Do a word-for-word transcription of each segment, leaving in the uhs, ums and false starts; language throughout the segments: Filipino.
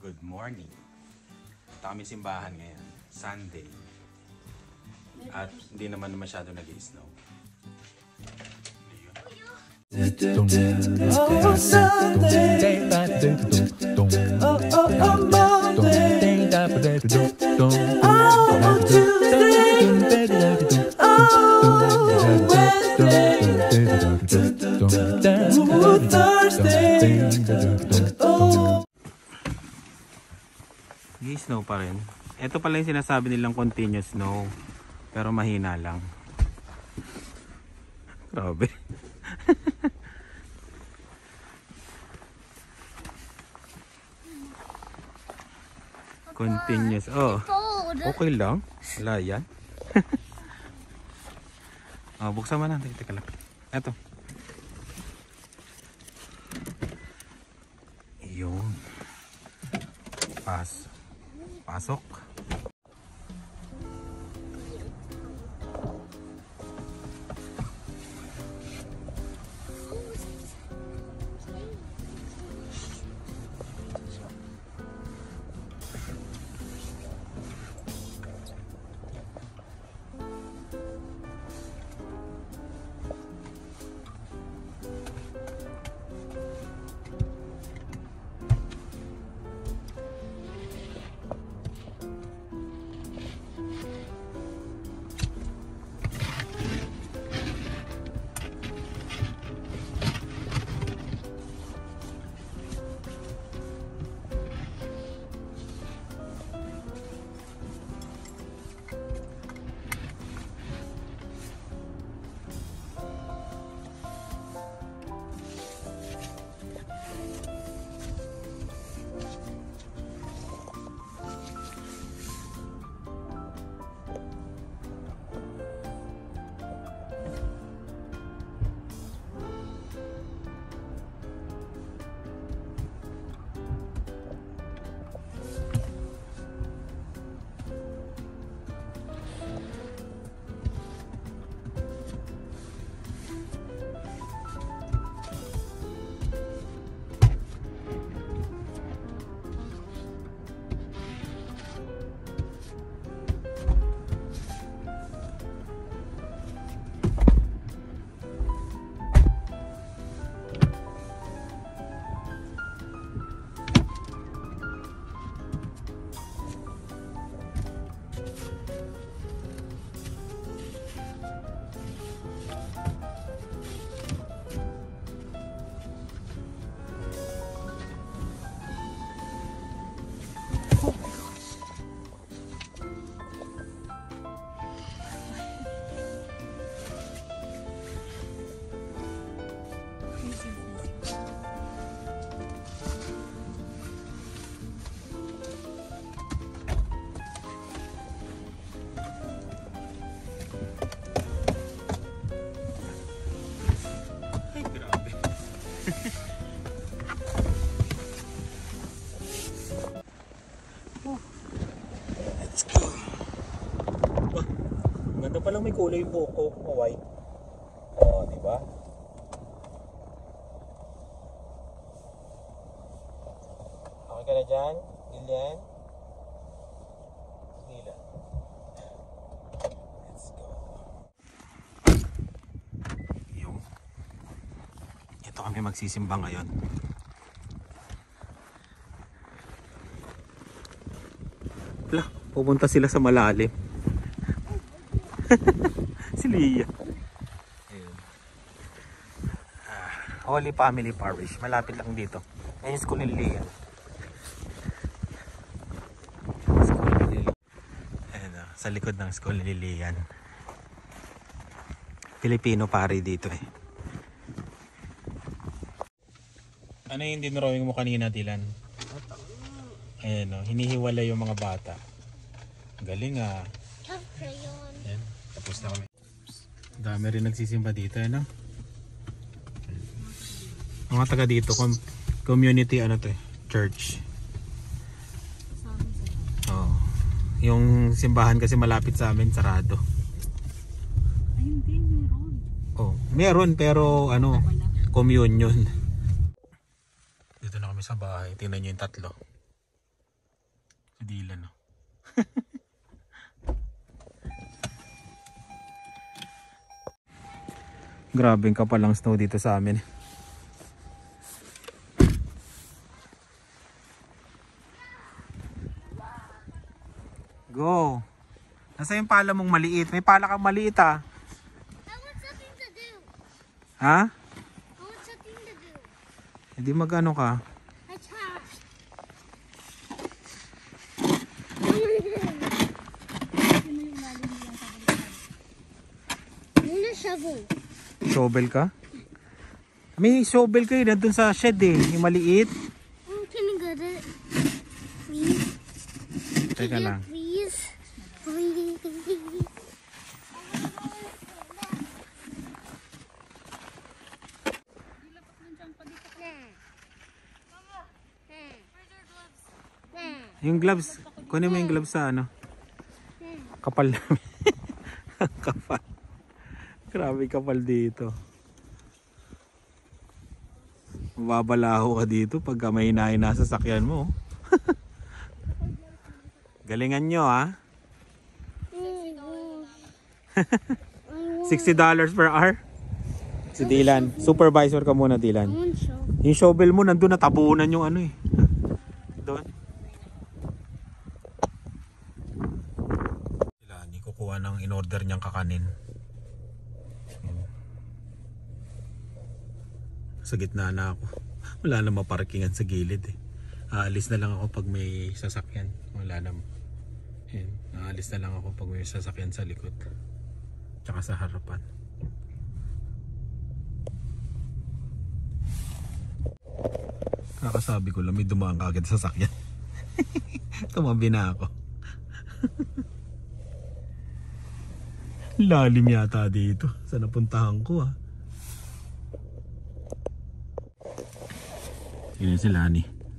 Good morning. Ito kami simbahan ngayon, Sunday. At hindi naman masyado nag-i-snow. Oh, Sunday. Oh, oh, oh, Monday. Oh, Tuesday. Oh, Wednesday. Oh, Thursday. Oh. Nag-i-snow pa rin. Ito pala yung sinasabi nilang continuous snow. Pero mahina lang. Grabe. Continuous. Oh. Okay lang. Wala yan. Oh, buksan mo na. Teka, teka lang. Eto. Yung pas pasok. Let's go. Wah, ganda pa lang may kulay yung buhok ko, white. Oh, di ba? Okay ka na dyan, Lilian? Lila. Let's go. Yung. Ito kami magsisimba ngayon. Wala, pupunta sila sa malalim. Si Leah. Ayun. Ah, Holy Family Parish. Malapit lang dito. Ayun yung school ni Leah. School ni Leah. Ayun na, sa likod ng school ni Leah. Filipino pari dito eh. Ano yung dinrawing mo kanina, Dylan? Ayan o, hinihiwala yung mga bata. Galing ah. Ayan, tapos na kami. Dami rin nagsisimba dito, ano? Mga taga dito, com community ano to eh, church. Oh, yung simbahan kasi malapit sa amin, sarado. Ay, hindi, meron. Oh, meron pero ano, communion. Dito na kami sa bahay, tingnan nyo yung tatlo. Si Dylan, no? Grabe yung kapalang snow dito sa amin. Go! Nasa yung pala mong maliit? May pala kang maliit ah. I want something to do. Ha? I want something to do. Hindi mag-ano ka? I charged. I want a shovel. Shovel ka? May shovel kayo nandun sa shed eh. Yung maliit. Oh, can you get it? Please? Teka Can you lang. Please? Please? Yung gloves. Kunin mo yung gloves sa ano. Kapal namin. Kapal. Grabe kapal dito. Mababalaho ka dito pagka may hinahin na sasakyan mo. Galingan nyo ha. sixty dollars per hour. Si Dylan. Supervisor ka muna, Dylan. I want shovel. Yung shovel mo nandun natabunan yung ano eh. Doon. Sila, hindi kukuha ng in-order niyang kakanin. Sa gitna na ako. Wala na maparkingan sa gilid eh. Aalis na lang ako pag may sasakyan. Wala na. Ayan. Aalis na lang ako pag may sasakyan sa likod. Tsaka sa harapan. Kakasabi ko lang may dumaan kagad sa sasakyan. Tumabi na ako. Lalim yata dito. Sa napuntahan ko ah. Yun si Lani.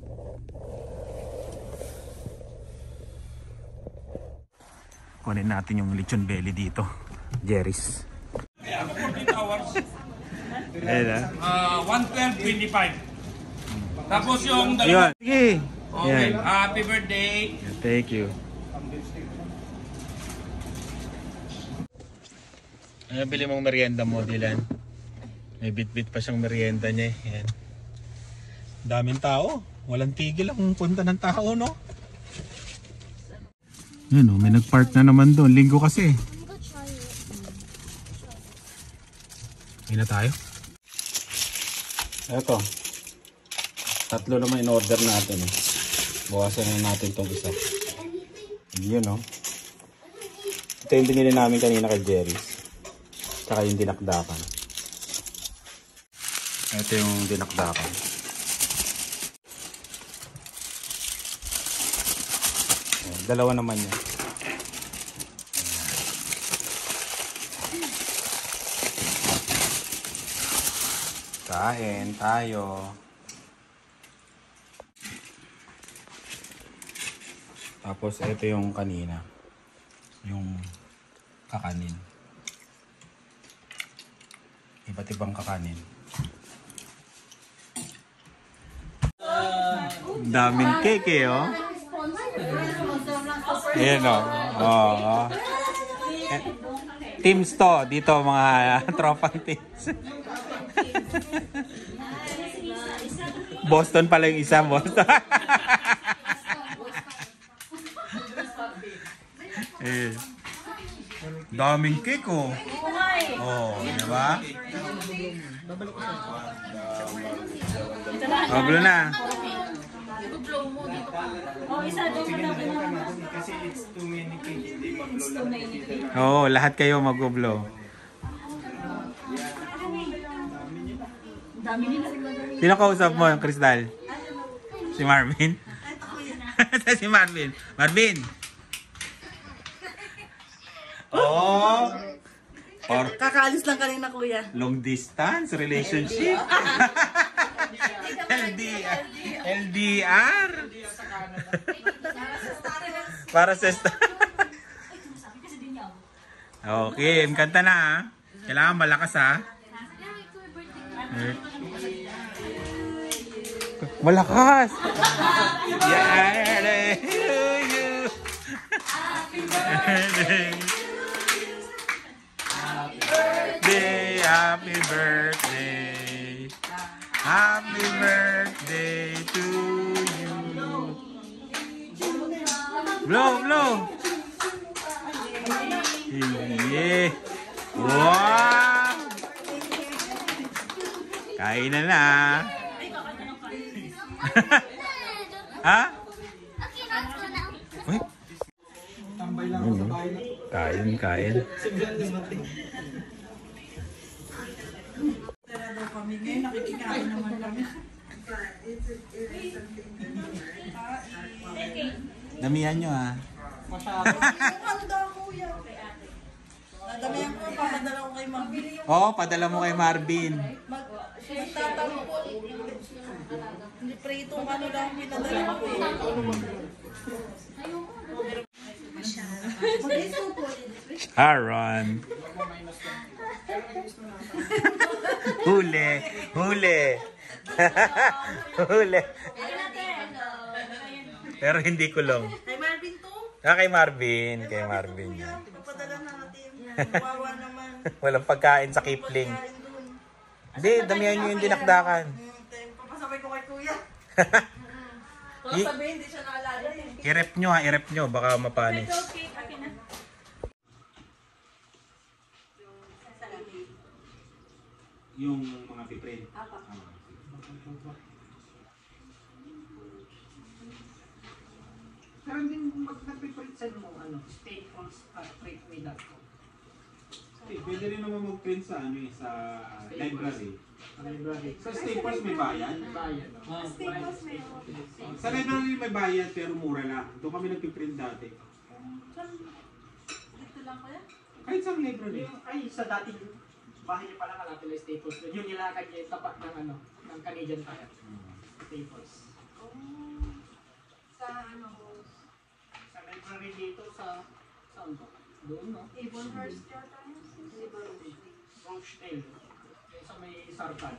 Kunin natin yung lechon belly dito. Jerry's. forty hours. Ayan ah. Uh, one twelve twenty-five. Tapos yung Ayun. dalawa. Sige. Okay. Ayan. Happy birthday. Thank you. Ano bili mong merienda mo, Dylan? May bit-bit pa siyang merienda niya eh. Ayan. Daming tao. Walang tigil ang punta ng tao, no? Yan o, may nagpark na naman doon. Linggo kasi. I'm gonna try it. Hindi na tayo. Eto. Tatlo naman in-order natin. Eh. Bukasan na natin itong isa. Yun o. Ito yung binili namin kanina kay Jerry's. Tsaka yung dinakdakan. Ito yung dinakdakan. Dalawa naman yan. Kain tayo. Tapos ito yung kanina. Yung kakanin. Iba't ibang kakanin. Daming cake eh oh. Ayan o. Oh, oh. Eh, teams to. Dito mga tropang teams. Boston pala yung isa. Boston. eh, daming cake oh. Oh, diba? Oh, blue na. Oo, oh, lahat kayo mag-blow. Sino kausap mo yung Crystal? Si Marvin? Si Marvin. Marvin! Oh! Or Kakaalis lang kanina, kuya. long distance relationship. L D R. L D R. Para sa sta- Okay, kanta na ha. Kailangan malakas ha. Malakas. Yeah. birthday. Happy birthday, happy birthday. Happy birthday to you. Blow, blow. Yeah. Wow. Kain na na. Ha? Uy. Ano? Kain, kain. Kami ngayon, nakikikain naman kami. Damihan nyo ha. Ano daw, kuya? Nadamihan ko, papadala ko kay Marvin. Oo, oh, padala mo kay Marvin. Magtatawag po. Hindi pritong ano lang, pinadala ko eh. Sharon. Huli, huli. Huli. Pero hindi kulong. Kay Marvin to? Ah, kay Marvin. Kay Marvin. yan. Papadala natin. Wawa naman. Walang pagkain sa Kipling. Kain dun. Hindi, damihan nyo yung dinakdakan. Hmm, papasabay ko kay kuya. Baka I- sabihin, hindi siya naalala eh. I-rep nyo ha, i-rep nyo. Baka mapanis. Yung mga piprint. Pero hindi mo pag nagpiprint mo, ano, staples, uh, print with that. Eh, pwede rin naman mag-print sa ano eh, sa library. Library. Sa Staples may bayad. Bayad. Oh, Staples may Sa library may bayad pero mura lang. Doon kami nagpiprint dati. Dito lang kaya? Kahit sa library. Yung, ay, sa dating bahay niya pala kalapit na staples. Yung nilakad niya yung tapat ng ano, ng Canadian Tire. Staples. Sa ano? Sa library dito sa, saan ba? Doon, no? Avonhurst yata yun. Rochdale. Yung sa may Sarpan.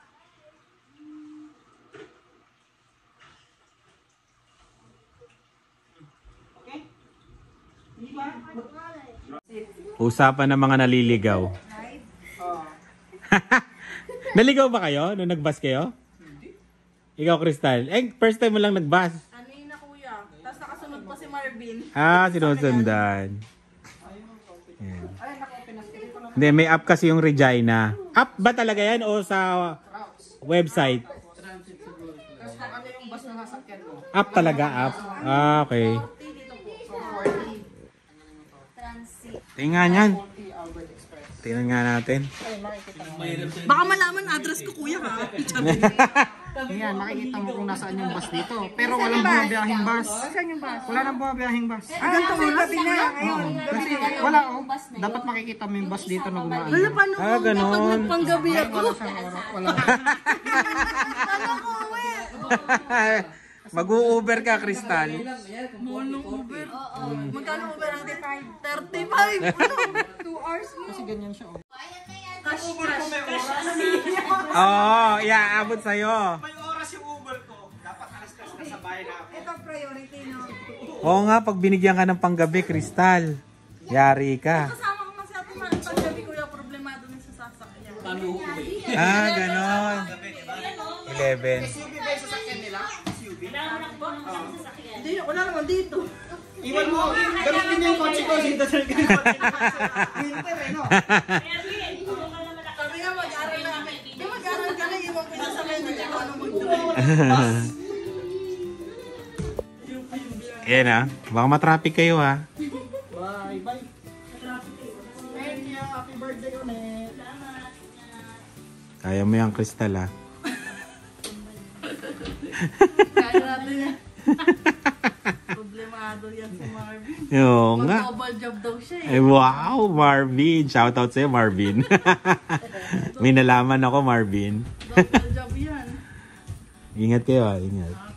Okay? Hindi ba? Usapan ng mga naliligaw. Oh. Naligaw ba kayo nung nag-bus kayo? Ikaw, Crystal. Eh, first time mo lang nag-bus. Ano yun na kuya? Tapos nakasunod pa si Marvin. Ah, sinusundan. Yan. Hindi, may app kasi yung Regina. App ba talaga yan o sa website? Tapos kung ano yung bus na nasakyan mo? App talaga, app. Ah, okay. Dito po. forty. Tingnan yan. forty Albert Express. Tingnan nga natin. Baka malaman address ko kuya ha. Yan, makikita mo kung nasaan yung bus dito. Pero walang bumabiyahing bus. Saan yung bus? Wala nang bumabiyahing bus. Ah, ganito mo gabi na. Ngayon. Kasi wala oh. Dapat makikita mo yung bus dito na gumaan. Wala pa nung Ah, ganon. kapag nagpanggabi ako. Wala siyang oras. Wala. Tama ko uwi. Mag-u-Uber ka, Crystal. Mono Uber. Magkano Uber ang thirty-five? thirty-five. Ano? two hours mo. Kasi ganyan siya oh. Cash, cash, cash. Oo, iaabot sa'yo. May oras yung Uber ko. Dapat alas-alas na sa bahay na ako. Ito priority no. Oo nga, pag binigyan ka ng panggabi, Crystal, yari ka. Kasama ko man sa atin man paggabi kuya problemado na sa sasakyan. Ah, ganon. eleven. S U V ba yung sasakyan nila? S U V? Hindi, wala naman dito. Iwan mo, gamitin niyo yung kotse ko. Dito sa yung kotse ko. Winter eh, no? Sabi nga mag-aral na. Di mag-aral ka na, iwan ko yung sakay na ikaw ano mag-drive. Yan ah, baka matraffic kayo ha. Bye, bye. Thank you. Happy birthday ulit. Kaya mo yan, Crystal ha. Kaya natin yan. Problemado yan si Marvin. Oo nga. Mag-double job daw siya eh. Eh, wow, Marvin. Shoutout sa'yo, Marvin. May nalaman ako, Marvin. Double job yan. Ingat kayo ha, ingat.